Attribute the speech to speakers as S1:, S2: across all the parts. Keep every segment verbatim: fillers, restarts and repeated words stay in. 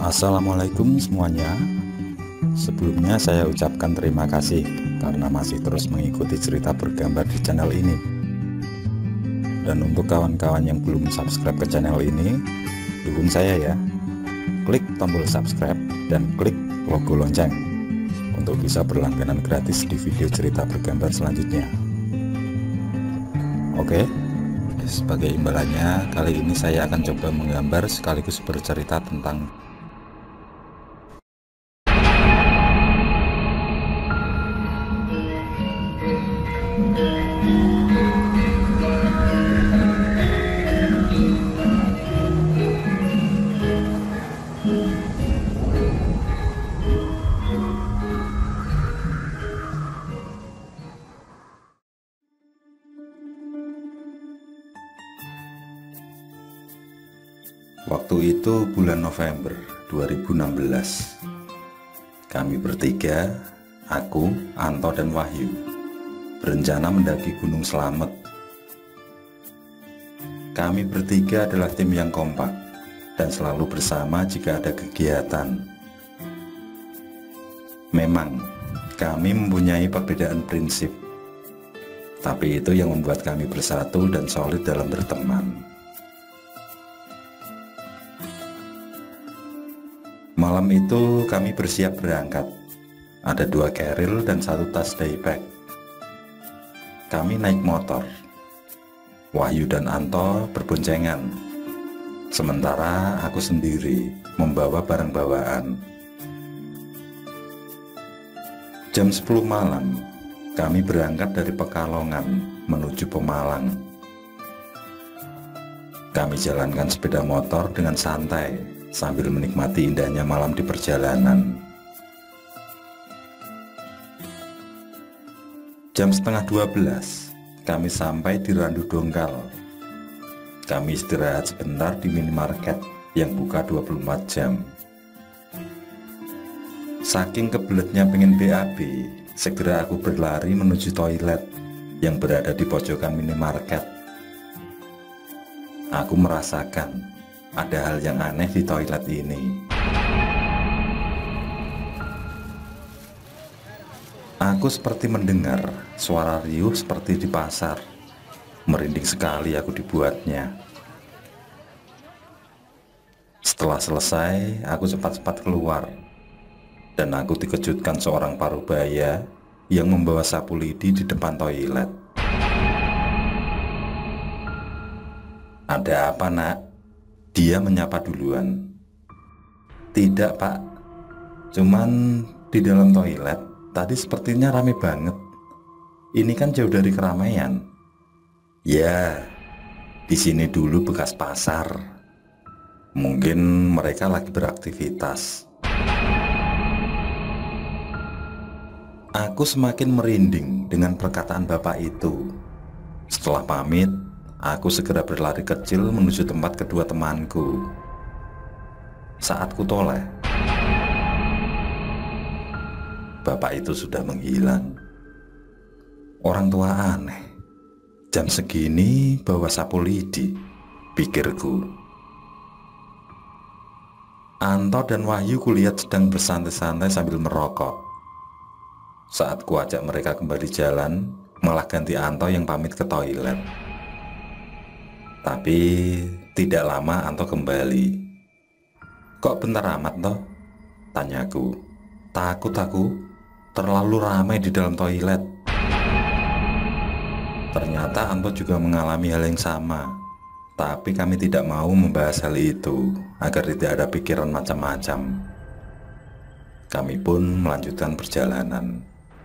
S1: Assalamualaikum semuanya. Sebelumnya saya ucapkan terima kasih karena masih terus mengikuti cerita bergambar di channel ini. Dan untuk kawan-kawan yang belum subscribe ke channel ini, dukung saya ya. Klik tombol subscribe dan klik logo lonceng untuk bisa berlangganan gratis di video cerita bergambar selanjutnya. Oke, sebagai imbalannya kali ini saya akan coba menggambar sekaligus bercerita tentang waktu itu bulan November dua ribu enam belas. Kami bertiga, aku, Anto dan Wahyu, berencana mendaki Gunung Slamet. Kami bertiga adalah tim yang kompak dan selalu bersama jika ada kegiatan. Memang kami mempunyai perbedaan prinsip, tapi itu yang membuat kami bersatu dan solid dalam berteman. Malam itu kami bersiap berangkat. Ada dua keril dan satu tas daypack. Kami naik motor. Wahyu dan Anto berboncengan. Sementara aku sendiri membawa barang bawaan. Jam sepuluh malam, kami berangkat dari Pekalongan menuju Pemalang. Kami jalankan sepeda motor dengan santai sambil menikmati indahnya malam di perjalanan. Jam setengah dua belas, kami sampai di Randu Dongkal. Kami istirahat sebentar di minimarket yang buka dua puluh empat jam. Saking kebeletnya pengen B A B, segera aku berlari menuju toilet yang berada di pojokan minimarket. Aku merasakan ada hal yang aneh di toilet ini. Aku seperti mendengar suara riuh seperti di pasar. Merinding sekali aku dibuatnya. Setelah selesai, aku cepat-cepat keluar. Dan aku dikejutkan seorang parubaya yang membawa sapu lidi di depan toilet. Ada apa, nak? Dia menyapa duluan. Tidak, Pak. Cuman di dalam toilet tadi sepertinya rame banget. Ini kan jauh dari keramaian. Ya, di sini dulu bekas pasar. Mungkin mereka lagi beraktivitas. Aku semakin merinding dengan perkataan bapak itu. Setelah pamit, aku segera berlari kecil menuju tempat kedua temanku. Saat ku toleh, bapak itu sudah menghilang. Orang tua aneh, jam segini bawa sapu lidi, pikirku. Anto dan Wahyu kulihat sedang bersantai-santai sambil merokok. Saat ku ajak mereka kembali jalan, malah ganti Anto yang pamit ke toilet. Tapi tidak lama Anto kembali. Kok bentar amat toh? Tanyaku. Takut aku, terlalu ramai di dalam toilet. Ternyata Anto juga mengalami hal yang sama. Tapi kami tidak mau membahas hal itu agar tidak ada pikiran macam-macam. Kami pun melanjutkan perjalanan.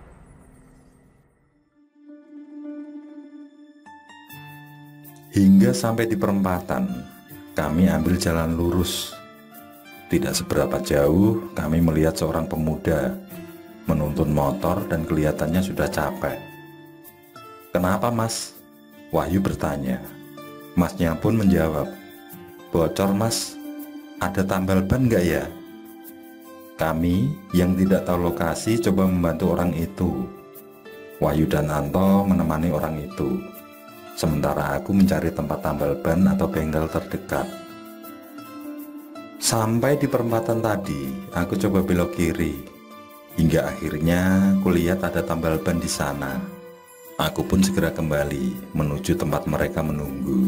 S1: Hingga sampai di perempatan, kami ambil jalan lurus. Tidak seberapa jauh, kami melihat seorang pemuda menuntun motor dan kelihatannya sudah capek. Kenapa, Mas? Wahyu bertanya. Masnya pun menjawab, bocor, Mas. Ada tambal ban nggak ya? Kami yang tidak tahu lokasi coba membantu orang itu. Wahyu dan Anto menemani orang itu. Sementara aku mencari tempat tambal ban atau bengkel terdekat. Sampai di perempatan tadi, aku coba belok kiri. Hingga akhirnya kulihat ada tambal ban di sana. Aku pun segera kembali menuju tempat mereka menunggu.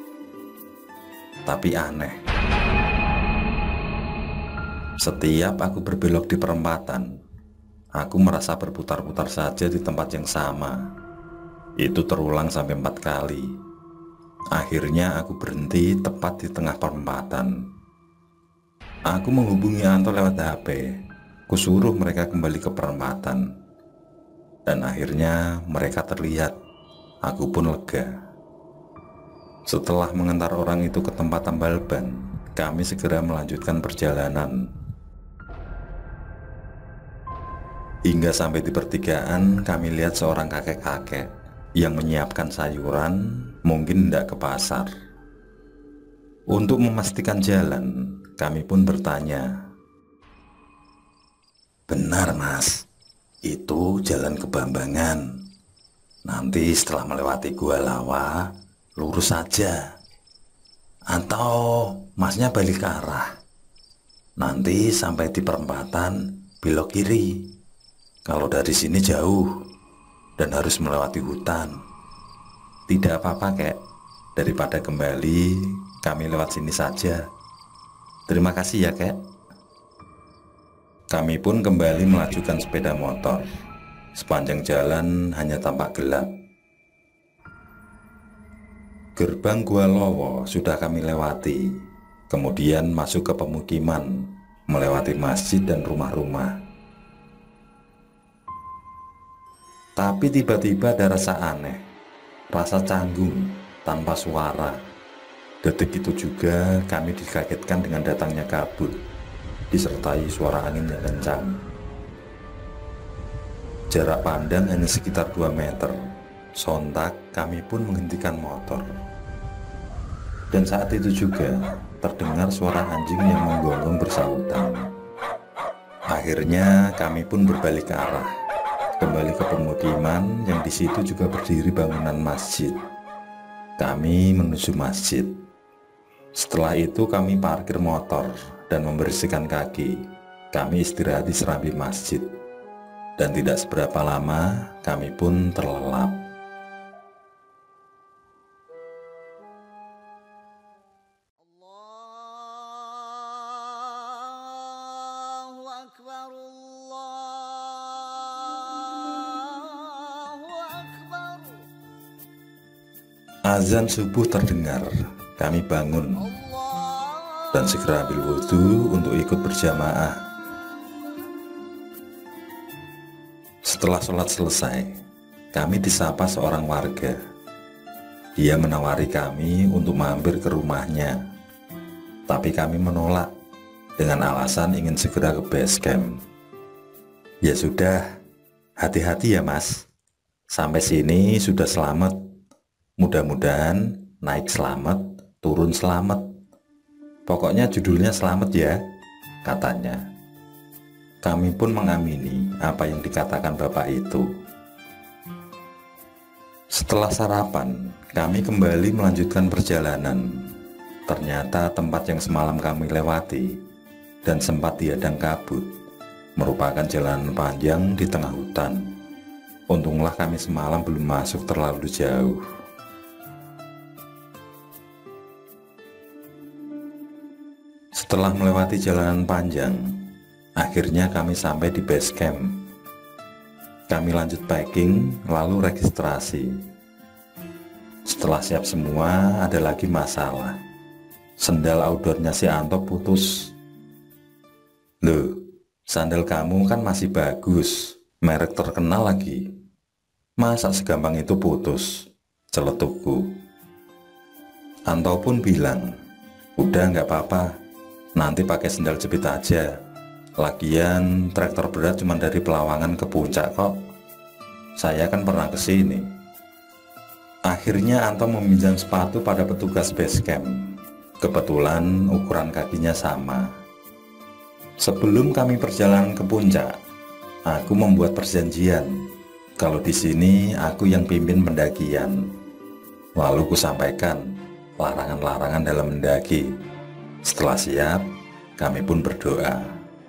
S1: Tapi aneh. Setiap aku berbelok di perempatan, aku merasa berputar-putar saja di tempat yang sama. Itu terulang sampai empat kali. Akhirnya aku berhenti tepat di tengah perempatan. Aku menghubungi Anto lewat H P. Kusuruh mereka kembali ke perempatan. Dan akhirnya mereka terlihat. Aku pun lega. Setelah mengantar orang itu ke tempat tambal ban, kami segera melanjutkan perjalanan. Hingga sampai di pertigaan, kami lihat seorang kakek-kakek yang menyiapkan sayuran, mungkin hendak ke pasar. Untuk memastikan jalan, kami pun bertanya. "Benar mas, itu jalan ke Bambangan. Nanti setelah melewati Gua Lawa, lurus saja. Atau masnya balik ke arah. Nanti sampai di perempatan, belok kiri. Kalau dari sini jauh dan harus melewati hutan. Tidak apa-apa kek, daripada kembali kami lewat sini saja. Terima kasih ya kek." Kami pun kembali melajukan sepeda motor. Sepanjang jalan hanya tampak gelap. Gerbang Gua Lowo sudah kami lewati. Kemudian masuk ke pemukiman, melewati masjid dan rumah-rumah. Tapi tiba-tiba ada rasa aneh, rasa canggung tanpa suara. Detik itu juga kami dikagetkan dengan datangnya kabut, disertai suara angin yang kencang. Jarak pandang hanya sekitar dua meter. Sontak kami pun menghentikan motor. Dan saat itu juga terdengar suara anjing yang menggonggong bersahutan. Akhirnya kami pun berbalik ke arah, kembali ke pemukiman yang di situ juga berdiri bangunan masjid. Kami menuju masjid. Setelah itu kami parkir motor dan membersihkan kaki. Kami istirahat di serambi masjid. Dan tidak seberapa lama kami pun terlelap.
S2: Allahu Akbar, Allahu Akbar.
S1: Azan subuh terdengar. Kami bangun dan segera ambil wudhu untuk ikut berjamaah. Setelah sholat selesai, kami disapa seorang warga. Dia menawari kami untuk mampir ke rumahnya, tapi kami menolak dengan alasan ingin segera ke base camp. "Ya sudah, hati-hati ya mas. Sampai sini sudah selamat. Mudah-mudahan naik selamat, turun selamat. Pokoknya judulnya selamat ya," katanya. Kami pun mengamini apa yang dikatakan bapak itu. Setelah sarapan, kami kembali melanjutkan perjalanan. Ternyata tempat yang semalam kami lewati dan sempat dihadang kabut merupakan jalan panjang di tengah hutan. Untunglah kami semalam belum masuk terlalu jauh. Setelah melewati jalanan panjang, akhirnya kami sampai di base camp. Kami lanjut packing, lalu registrasi. Setelah siap semua, ada lagi masalah. Sendal outdoornya si Anto putus. "Loh, sandal kamu kan masih bagus, merek terkenal lagi. Masa segampang itu putus?" celetukku. Anto pun bilang, "Udah nggak apa-apa, nanti pakai sendal jepit aja. Lagian traktor berat cuma dari Pelawangan ke Puncak kok. Saya kan pernah kesini." Akhirnya Anto meminjam sepatu pada petugas base camp. Kebetulan ukuran kakinya sama. Sebelum kami perjalanan ke puncak, aku membuat perjanjian kalau di sini aku yang pimpin pendakian. Lalu ku sampaikan larangan-larangan dalam mendaki. Setelah siap, Kami pun berdoa.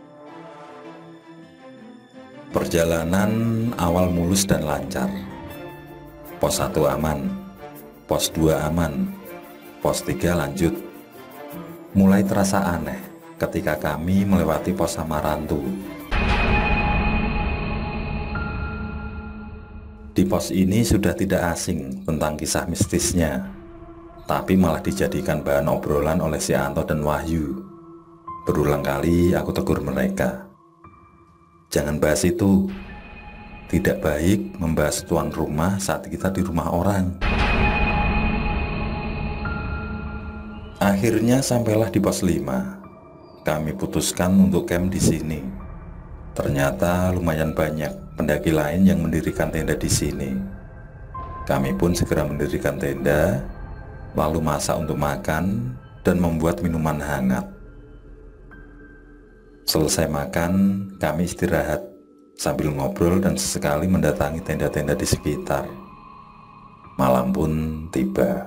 S1: Perjalanan awal mulus dan lancar. Pos satu aman, pos dua aman, pos tiga lanjut. Mulai terasa aneh ketika kami melewati pos Samarantu. Di pos ini sudah tidak asing tentang kisah mistisnya, tapi malah dijadikan bahan obrolan oleh si Anto dan Wahyu. Berulang kali aku tegur mereka, jangan bahas itu. Tidak baik membahas tuan rumah saat kita di rumah orang. Akhirnya sampailah di pos lima. Kami putuskan untuk camp di sini. Ternyata lumayan banyak pendaki lain yang mendirikan tenda di sini. Kami pun segera mendirikan tenda, lalu masak untuk makan dan membuat minuman hangat. Selesai makan, kami istirahat sambil ngobrol dan sesekali mendatangi tenda-tenda di sekitar. Malam pun tiba.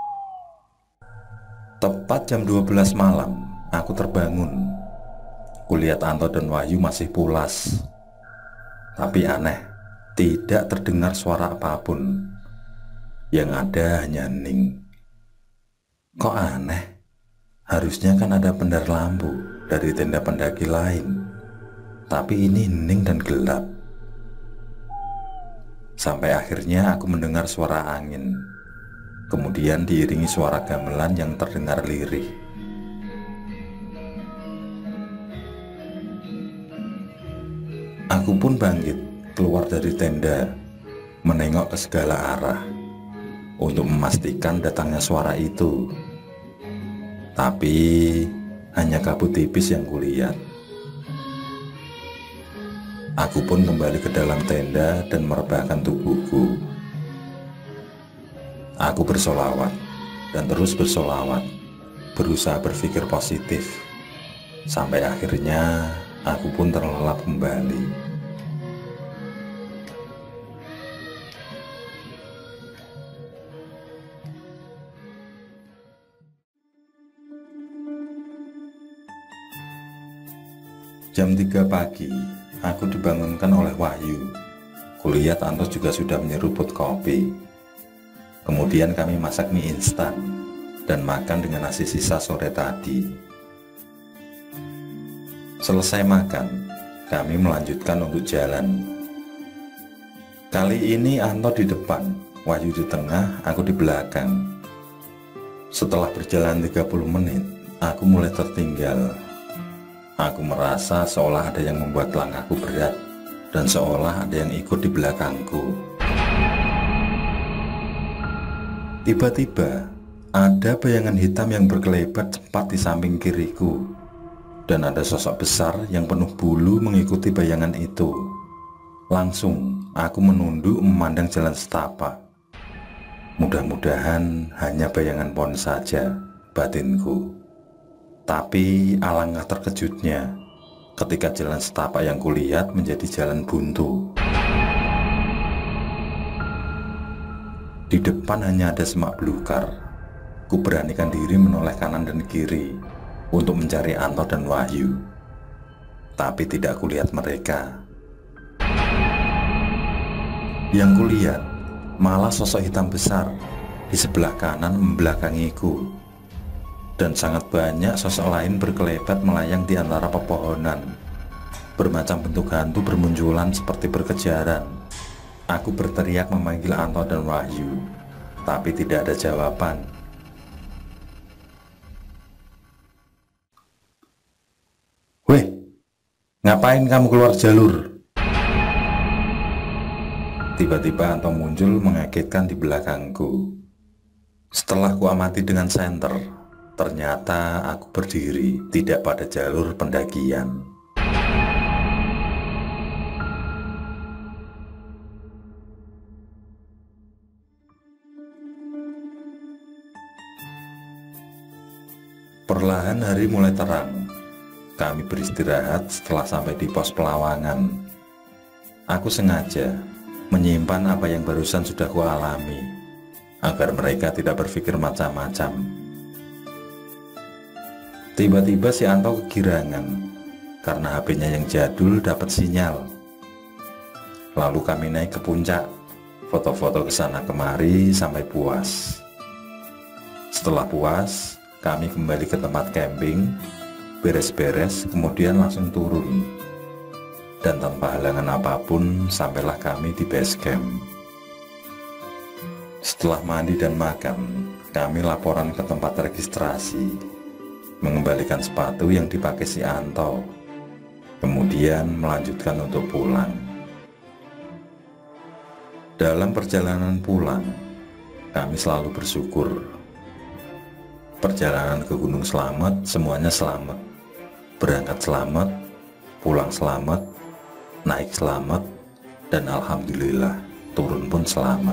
S1: Tepat jam dua belas malam, aku terbangun. Kulihat Anto dan Wahyu masih pulas. Tapi aneh, tidak terdengar suara apapun. Yang ada hanya hening. Kok aneh? Harusnya kan ada pendar lampu dari tenda pendaki lain. Tapi ini hening dan gelap. Sampai akhirnya aku mendengar suara angin. Kemudian diiringi suara gamelan yang terdengar lirih. Aku pun bangkit, keluar dari tenda, menengok ke segala arah untuk memastikan datangnya suara itu. Tapi hanya kabut tipis yang kulihat. Aku pun kembali ke dalam tenda dan merebahkan tubuhku. Aku bersolawat dan terus bersolawat, berusaha berpikir positif. Sampai akhirnya aku pun terlelap kembali. Jam tiga pagi, aku dibangunkan oleh Wahyu. Kulihat Anto juga sudah menyeruput kopi. Kemudian kami masak mie instan dan makan dengan nasi sisa sore tadi. Selesai makan, kami melanjutkan untuk jalan. Kali ini Anto di depan, Wahyu di tengah, aku di belakang. Setelah berjalan tiga puluh menit, aku mulai tertinggal. Aku merasa seolah ada yang membuat langkahku berat dan seolah ada yang ikut di belakangku. Tiba-tiba ada bayangan hitam yang berkelebat cepat di samping kiriku, dan ada sosok besar yang penuh bulu mengikuti bayangan itu. Langsung aku menunduk memandang jalan setapak. Mudah-mudahan hanya bayangan pohon saja, batinku. Tapi alangkah terkejutnya ketika jalan setapak yang kulihat menjadi jalan buntu. Di depan hanya ada semak belukar. Ku beranikan diri menoleh kanan dan kiri untuk mencari Anto dan Wahyu. Tapi tidak kulihat mereka. Yang kulihat malah sosok hitam besar di sebelah kanan membelakangiku. Dan sangat banyak sosok lain berkelebat melayang di antara pepohonan. Bermacam bentuk hantu bermunculan seperti berkejaran. Aku berteriak memanggil Anto dan Wahyu, tapi tidak ada jawaban. Weh, ngapain kamu keluar jalur? Tiba-tiba Anto muncul mengagetkan di belakangku. Setelah ku amati dengan senter, ternyata aku berdiri tidak pada jalur pendakian. Perlahan hari mulai terang. Kami beristirahat setelah sampai di pos Pelawangan. Aku sengaja menyimpan apa yang barusan sudah kualami, agar mereka tidak berpikir macam-macam. Tiba-tiba si Anto kegirangan karena H P-nya yang jadul dapat sinyal. Lalu kami naik ke puncak, foto-foto ke sana kemari sampai puas. Setelah puas, kami kembali ke tempat camping, beres-beres, kemudian langsung turun. Dan tanpa halangan apapun, sampailah kami di base camp. Setelah mandi dan makan, kami laporan ke tempat registrasi, mengembalikan sepatu yang dipakai si Anto, kemudian melanjutkan untuk pulang. Dalam perjalanan pulang, kami selalu bersyukur. Perjalanan ke Gunung Slamet semuanya selamat. Berangkat selamat, pulang selamat, naik selamat, dan alhamdulillah turun pun selamat.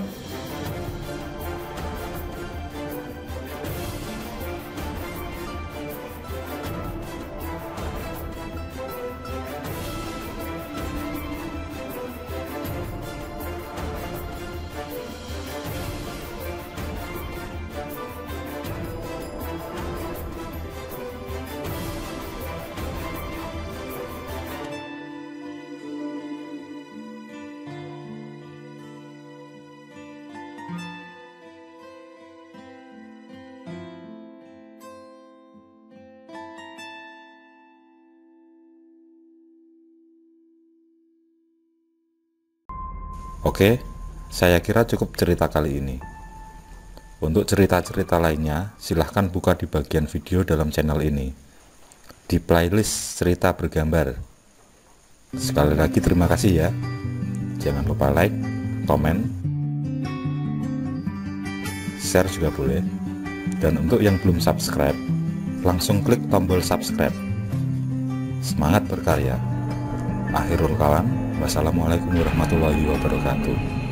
S3: Oke, saya kira cukup cerita kali ini. Untuk cerita-cerita lainnya, silahkan buka di bagian video dalam channel ini, di playlist cerita bergambar. Sekali lagi terima kasih ya. Jangan lupa like, komen, share juga boleh. Dan untuk yang belum subscribe, langsung klik tombol subscribe. Semangat berkarya. Akhirul kalam. Wassalamualaikum warahmatullahi wabarakatuh.